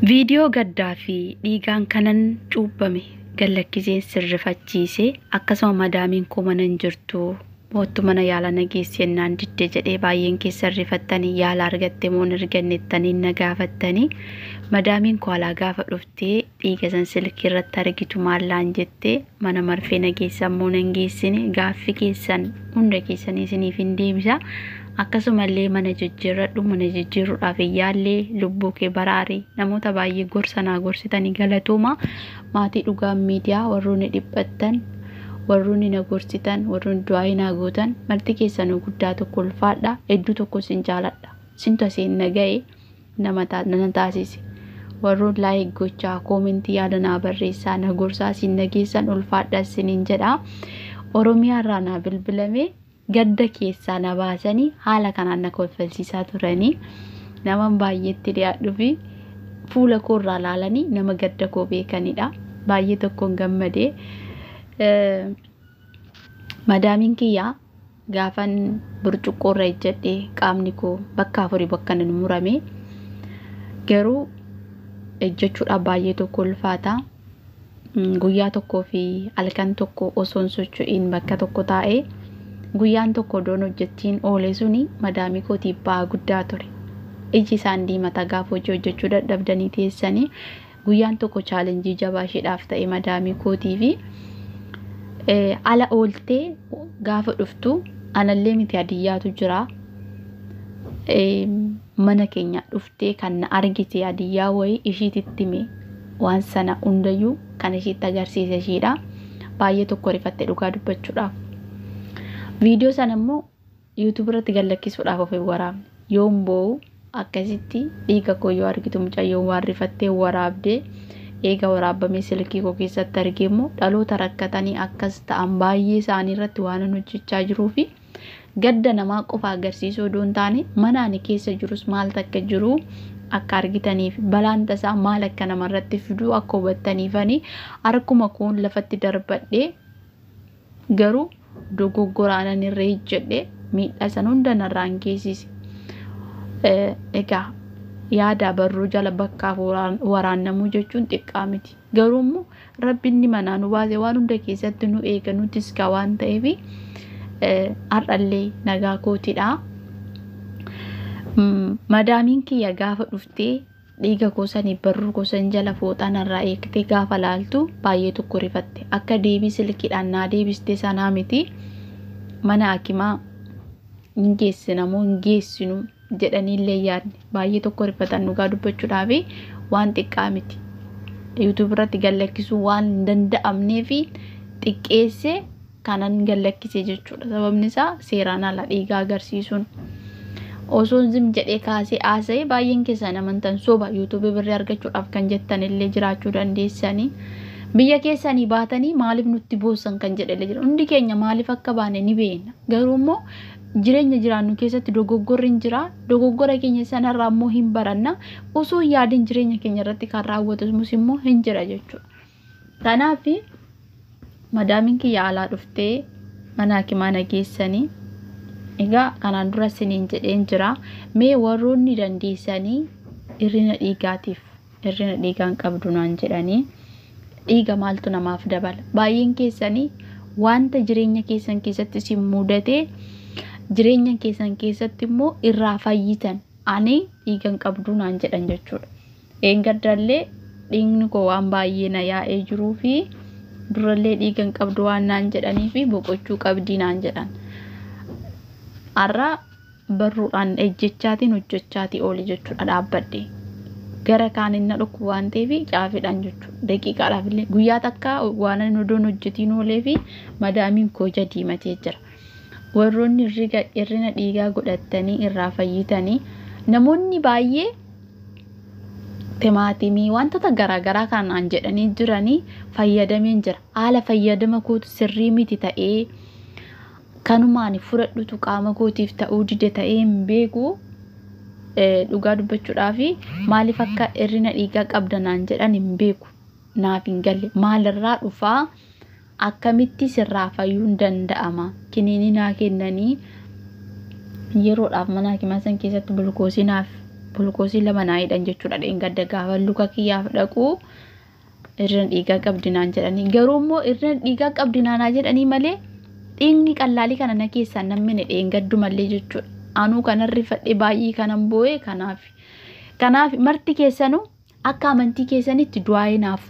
Viidiyoo gaddaa fi dhiigaan kanan cuubbame gallakkiseen sirrifachiise akkasuma madaamiin koo mana hin jirtu mootu mana yaala nageesse ennaan didde jedhee baay'een keessa sirrifattanii yaala argatte moo hin argannettanii na gaafattanii madaamiin koo alaa gaafa dhuftee dhiiga san silkii irratti argitu maallaan jettee mana marfee nageessan moo nan geessine gaaffi keessan hunda keessanii isiniif hin deebisa. Akkasumallee mana jijjiiruudhaaf yaallee lubbuu kee baraari namoota baay'ee gorsanaa gorsitanii galatooma maatii dhugaa miidiyaa warroonni dhiphattan warroonni na gorsitan warroonni du'aa na gootan marti keessanuu guddaa tokko ulfaadha hedduu tokko sin jaaladha sintu asiin naga'e nama taasise warroon laayik gochaa koomentii yaada naa barreessaa na gorsaa sin nageessan ulfaadha siniin jedha Oromiyaa irraa naa bilbilame gadda keessaa na baasanii haala kanaan na kolfalsiisaa turanii nama baay'eetti dhiyaadhu fi fuula koo irraa laalanii nama gadda koo beekanidha baay'ee tokkoon gammadee madaamiin kiyyaa gaafan burcuqqoo irra ejjadhee qaamni koo bakka afurii bakka nan murame garuu ejjechuudha baay'ee tokko ulfaata guyyaa tokkoo fi halkan tokko osoon socho'iin bakka tokko taa'ee guyyaan tokko doon hojjettiin oolee suni madaamii kootiif ba'aa guddaa ture iji isaan diimata gaafa hojjechuu dadhabdanii teessanii guyyaan tokko chaalenjii jabaa isheedhaaf ta'e madaamii kootii fi ala ooltee gaafa dhuftu anallee miti adiyyaatu jira mana keenya dhuftee kan na argite adiyyaa wayii ishiititti hime waan sana hundayyuu kan ishiitti agarsiise ishiidha baay'ee tokko rifatte dhugaa dubbachuudhaaf. Viidiyoo sana immoo YouTube irratti gallakkisuudhaaf of waraabne yoon boo'u akkasitti dhiiga koo yoo argitu mucayyoo waan rifattee waraabdee eega waraabamee silkii koo keessatti argee immoo dhaloota rakkatanii akkas ta'an baay'ee isaanii irratti waan hojjechaa jiruu fi gadda namaa qofa agarsiisuu doon taane manaan keessa jirus maal takka jiru akka argitaniif balaan tasaa maal akka namarratti fiduu akka hubattaniifanii harkuma koon lafatti darbadhee garuu dogoggoraanan irra ejjedhe miidhaa san hunda narraan geessise egaa yaada barruu jala bakkaaf waraannamuu jechuun xiqqaa miti garuu immoo rabbiin manaa nu baase waan hunda keessatti nu eega nutis gaa waan ta'eef har'allee nagaa kootidha madaamiin kiyya gaafa dhuftee dhiiga goosanii barruu goosan jala fooxaan irraa eegtee gaafa laaltu baay'ee tokko rifatte akka deebii silkiidhaan naa deebiste sanaa miti mana hakimaa hin geessina moo hin geessinu jedhaniillee yaadne baay'ee tokko rifatan dhugaa dubbachuudhaaf waan xiqqaa miti YouTube irratti gallakkisuu waan hin danda'amneef xiqqeesse kanan gallakkise jechuudha sababni isaa seeraan ala dhiiga agarsiisuun osoon zim jedhee kaasee haasa'e baay'een keessan amantan soba YouTube birrii argachuudhaaf kan jettan illee jiraachuu dandeessanii biyya keessanii baatanii maaliif nutti boossan kan jedhele jira hundi keenya maaliif akka baane ni beekna garuu immoo jireenya jiraannu keessatti dogoggorri hin jira dogoggora keenya sanarraa immoo hin baranna osoo yaadin jireenya keenya irratti kan raawwatamus immoo hin jira jechuudha kanaaf madaamiin kiyya alaa dhuftee mana hakimaa nageessanii egaa kanaan dura siniin jedheen jira mee warroonni dandeessanii hirrina dhiigaatiif hirrina dhiigaan qabdu naan jedhanii dhiiga maaltu namaaf dabala baay'een keessanii wanta jireenya keessan keessatti si mudate jireenya keessan keessatti immoo irraa fayyitan ani dhiigan qabdu naan jedhan jechuudha eengaddallee dhiigni koo waan baay'ee na yaa'ee jiruu fi durallee dhiigan qabdu waan naan jedhanii fi boqochuu qabdii naan jedhan arra barruudhaan ejjechaatiin hojjechaatii ooli jechuudha dhaabbadhe gara kaanin na dhukku waan ta'eef caafidhaan jechuudha daqiiqaadhaaf illee guyyaa takka waan ani odoon hojjetiin oolee fi madaamiin koo diimatee jira warroonni hirrina dhiigaa godhatanii irraa fayyitanii namoonni baay'ee timaatimii wantoota garaagaraa kanaan jedhanii jiranii fayyadameen jira haala fayyadama kootu sirrii miti ta'ee kanumaan fudhadhutu qaama kootiif ta'uu dide ta'ee hin beeku dhugaa dubbachuudhaaf maaliif akka hirrina dhiigaa qabdanaan jedhan hin beeku naaf hin galle maalirraa dhufaa akkamitti sirraa fayyuun danda'ama kiniinii naa kennanii yeroodhaaf mana hakimaa san keessatti bulkoosinaaf bulkoosii lama naa hidhan jechuudha. Dheengadda gaafa luka kiyyaaf dhaqu irraan dhiigaa qabdinaan jedhanii garuu immoo irraan dhiigaa qabdinaanaa jedhanii malee dhiigni qallaalii kana na keessaa namni dheengaddu malee jechuudha. Anuu kanarri fadhee baay'ee kanan boo'e kanaaf marti keessanuu akka amantii keessanitti du'aa naaf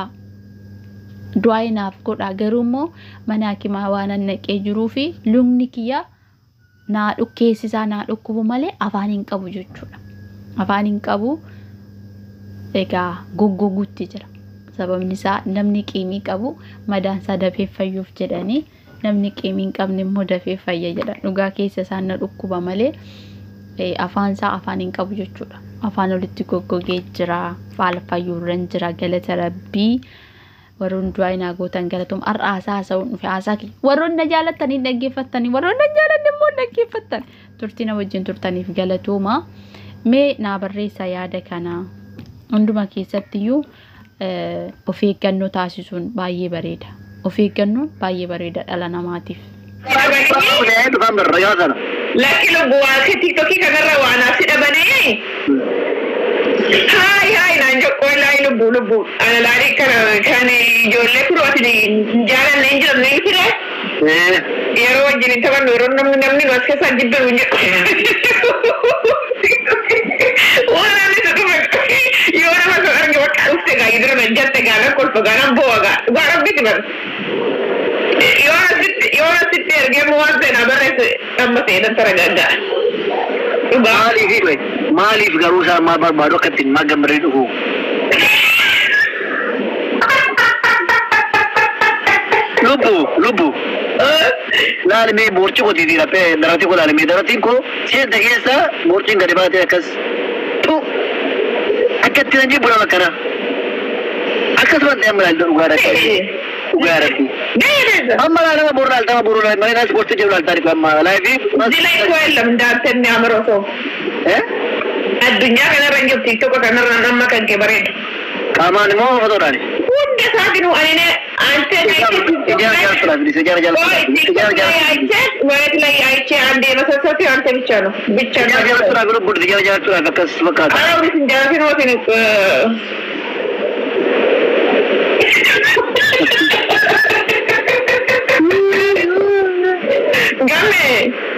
godhaa garuu immoo mana hakimaa waan naqee jiruu fi lugni kiyya naa dhukkeessisaa naa dhukkubu malee afaan hin qabu jechuudha. Afaan hin qabu egaa goggoguutti jira. Sababni isaa namni qiimii qabu madaan isaa dafee fayyuuf jedhanii namni qiimii hin qabne immoo dafee fayya jedhan. Dhugaa keessa isaa na dhukkuba malee afaan isaa afaan hin qabu jechuudha. Afaan olitti goggogee jira. Faala fayyuurran jira. Galata Rabbii. Warroon du'aa inaa gootan galatoom har'aasaa haasa'uun dhufe haasaa kiyya. Warroon na jaalatanii dhaggeeffatanii warroon na jaalanne immoo dhaggeeffattan. Turtii na wajjin turtaniif galatooma. Mee naa barreessaa yaada kana hunduma keessattiyyuu of eeggannoo taasisuun baay'ee bareeda. Of eeggannoon baay'ee bareeda dhala namaatiif. Laki lubbuwaa ke TikTokii kanarra waan asii banee. Hai naan jokkoo ilaa lubbu. Ana laarii kan ijoollee firooti jaalanne hin jiran ni fire. Yeroo wajjin taphannu yeroo namni as keessa jibbiru hin jedhu. Waan ani dhufe yoo nama kan arge bakka dhufte gaa idira na jatte gaa na kolfa gaa na boo'a gaa rabbiti bar. Yoo asitti ergee waan seenaa barreesse amma seenan taragaaggaa. Maaliif garuu isaan maal barbaadu akka ittiin maal gammadee dhufu? Lubbu. Laalimee boorci qotiiti laphee darati ko laalimee daratiin ko seenta keessa boorciin gadi baatee akkas akka ittiin hojii buna bakkana akkasuma ta'e amma laalta dhugaa dhaqqee. Amma laalama borra altama borra mana sporti jiru laltari ko amma laifi dilai ko elam daten ni amroso adunya kana ranjo TikTok kana nama kan ke bare kaman mo foto dani unda saginu anine ante sejarah wait lagi aiche ande masasati ante bichano sejarah grup bud sejarah tu akas wakat ara udah sejarah sini sini Game.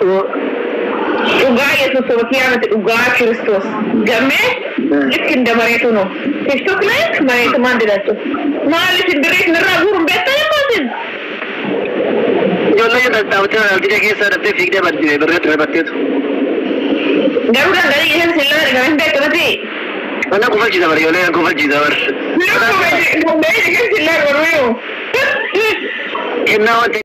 Ugaa Yesus kiamat ugaa Kristus. Game. Ikin da maretu no. TikTok like maretu mandi datu. Mali sendiri nera burung beta ya masin. Jolla ya tahu tuh tidak kisah tapi fikir berarti berarti itu. Garuda dari yang silar dengan beta nanti. Anak kau fajir bar, jolla kau fajir bar. Kau fajir kan silar baru. Kenapa?